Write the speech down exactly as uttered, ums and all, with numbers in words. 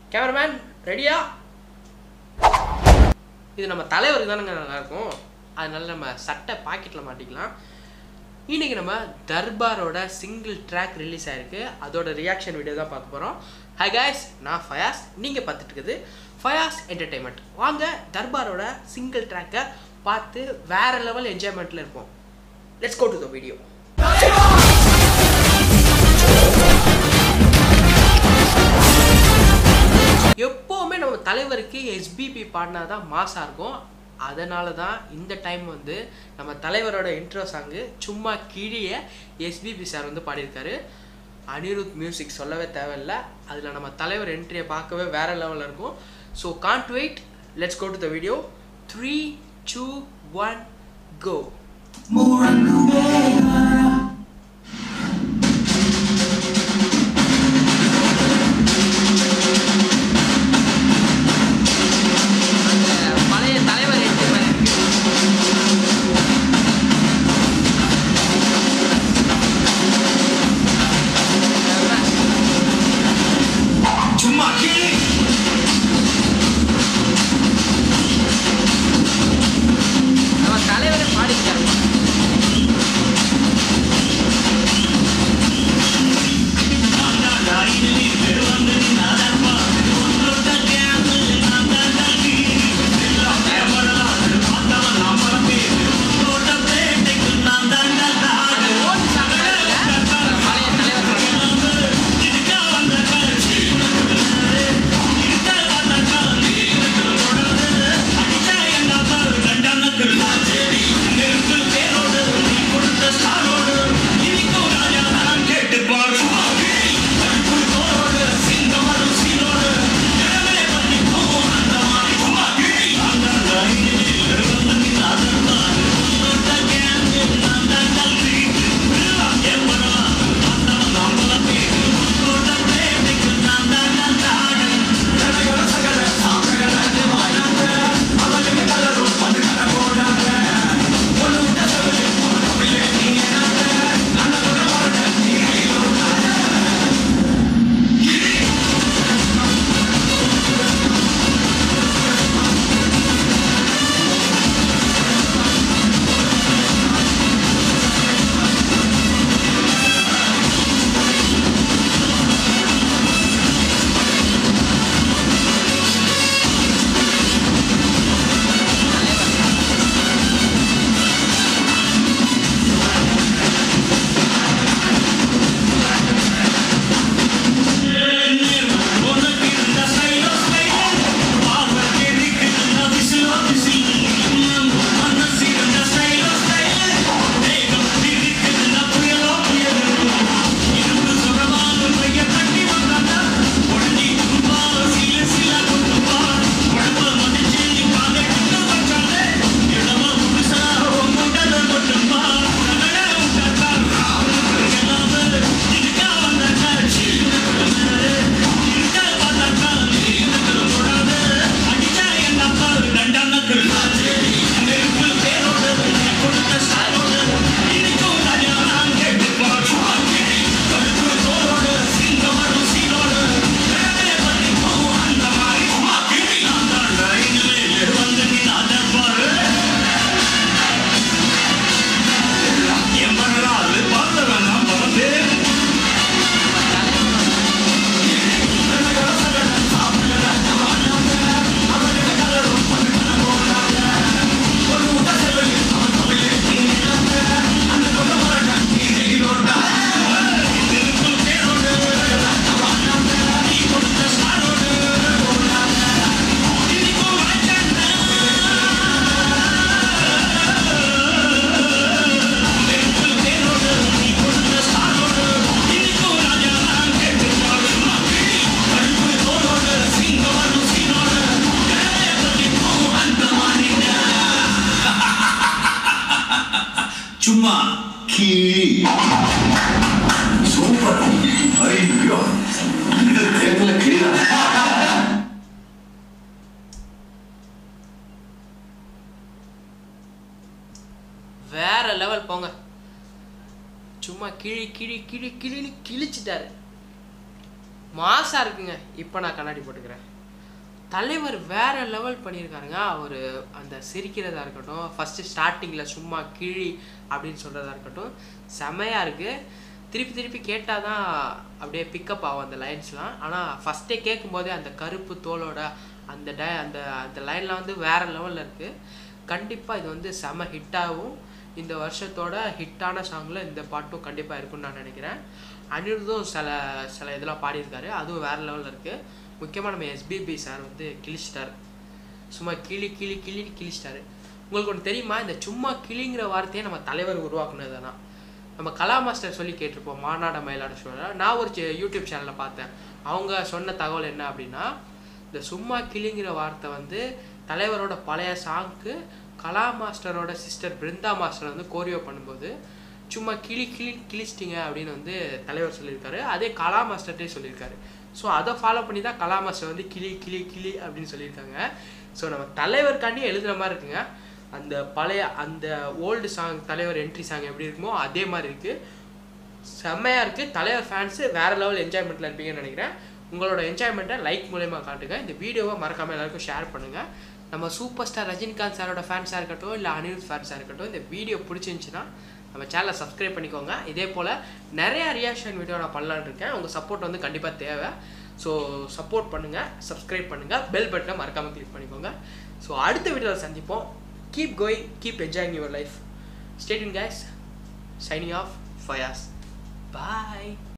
Cameraman ரெடியா? இது நம்ம தலைவருக்கு தானங்க நல்லாயிருக்கும், அதனால நம்ம சட்டை பாக்கெட்டில் மாட்டிக்கலாம். இன்றைக்கி நம்ம தர்பாரோட சிங்கிள் ட்ராக் ரிலீஸ் ஆகிருக்கு, அதோட ரியாக்ஷன் வீடியோ தான் பார்க்க போகிறோம். ஹை காய்ஸ், நான் ஃபயாஸ், நீங்கள் பார்த்துட்டு இருக்குது ஃபயாஸ் என்டர்டெயின்மெண்ட். வாங்க தர்பாரோட சிங்கிள் ட்ராக்கை பார்த்து வேறு லெவல் என்ஜாய்மெண்ட்டில் இருப்போம். Let's go to the video. எப்போவுமே நம்ம தலைவருக்கு எஸ்பிபி பாடினா தான் மாசாக இருக்கும். அதனால தான் இந்த டைம் வந்து நம்ம தலைவரோட இன்ட்ரோ சாங்கு சும்மா கிழிய எஸ்பிபி சார் வந்து பாடியிருக்காரு. அனிருத் மியூசிக் சொல்லவே தேவையில்லை, அதில் நம்ம தலைவர் என்ட்ரியை பார்க்கவே வேறு லெவலில் இருக்கும். So can't wait, let's go to the video. Three two one go. Chumma kizhi super ayyo idu thekala kirida வேற லெவல் போங்க. சும்மா கிழி கிழி கிழி கிழின்னு கிழிச்சிட்டாரு. மாசாக இருக்குங்க. இப்போ நான் கண்ணாடி போட்டுக்கிறேன். தலைவர் வேறு லெவல் பண்ணியிருக்காருங்க. அவர் அந்த சிரிக்கிறதா இருக்கட்டும், ஃபஸ்ட்டு ஸ்டார்டிங்கில் சும்மா கிழி அப்படின்னு சொல்கிறதா இருக்கட்டும், செமையாக இருக்குது. திருப்பி திருப்பி கேட்டால் தான் அப்படியே பிக்கப் ஆகும் அந்த லைன்ஸ்லாம். ஆனால் ஃபஸ்ட்டே கேட்கும்போதே அந்த கருப்பு தோலோட அந்த டை அந்த அந்த லைன்லாம் வந்து வேறு லெவலில் இருக்குது. கண்டிப்பாக இது வந்து செம ஹிட்டாகவும் இந்த வருஷத்தோட ஹிட்டான சாங்கில் இந்த பாட்டும் கண்டிப்பாக இருக்குன்னு நான் நினைக்கிறேன். அனிருத்தும் சில சில இதெல்லாம் பாடியிருக்காரு, அதுவும் வேறு லெவலில் இருக்குது. முக்கியமாக நம்ம எஸ்பிபி சார் வந்து கிழிச்சிட்டார். சும்மா கிளி கிளி கிளின்னு கிழிச்சிட்டாரு. உங்களுக்கு ஒன்று தெரியுமா, இந்த சும்மா கிளிங்கிற வார்த்தையை நம்ம தலைவர் உருவாக்குனது தானா? நம்ம கலா மாஸ்டர் சொல்லி கேட்டிருப்போம் மாநாட மயிலாட ஷோவில். நான் ஒரு யூடியூப் சேனலில் பார்த்தேன். அவங்க சொன்ன தகவல் என்ன அப்படின்னா, இந்த சும்மா கிளிங்கிற வார்த்தை வந்து தலைவரோட பழைய சாங்க்கு கலா மாஸ்டரோட சிஸ்டர் பிருந்தா மாஸ்டர் வந்து கோரியோ பண்ணும்போது சும்மா கிளி கிளி கிழிச்சிட்டிங்க அப்படின்னு வந்து தலைவர் சொல்லியிருக்காரு. அதே கலா மாஸ்டர்கிட்டே சொல்லியிருக்காரு. ஸோ அதை ஃபாலோ பண்ணி தான் கலா மாஸ்டர் வந்து கிளி கிளி கிளி அப்படின்னு சொல்லியிருக்காங்க. ஸோ நம்ம தலைவருக்காண்டி எழுதுகிற மாதிரி இருக்குங்க. அந்த பழைய அந்த ஓல்டு சாங் தலைவர் என்ட்ரி சாங் எப்படி இருக்குமோ அதே மாதிரி இருக்குது. செம்மையாக இருக்குது. தலைவர் ஃபேன்ஸு வேறு லெவல் என்ஜாய்மெண்ட்டில் இருப்பீங்கன்னு நினைக்கிறேன். உங்களோட என்ஜாய்மெண்ட்டை லைக் மூலயமா காட்டுங்க. இந்த வீடியோவை மறக்காமல் எல்லாருக்கும் ஷேர் பண்ணுங்கள். நம்ம சூப்பர் ஸ்டார் ரஜினிகாந்த் சாரோட ஃபேன்ஸாக இருக்கட்டும், இல்லை அனிருத் ஃபேன்ஸாக இருக்கட்டும், இந்த வீடியோ பிடிச்சிருந்துச்சின்னா நம்ம சேனலை சப்ஸ்கிரைப் பண்ணிக்கோங்க. இதே போல் நிறையா ரியாக்ஷன் வீடியோ நான் பண்ணலான்னு இருக்கேன். உங்கள் சப்போர்ட் வந்து கண்டிப்பாக தேவை. ஸோ சப்போர்ட் பண்ணுங்கள், சப்ஸ்கிரைப் பண்ணுங்கள், பெல் பட்டனை மறக்காமல் கிளிக் பண்ணிக்கோங்க. ஸோ அடுத்த வீடியோவில் சந்திப்போம். Keep going, keep enjoying your life. Stay tuned guys. Signing off, Fayas. Bye.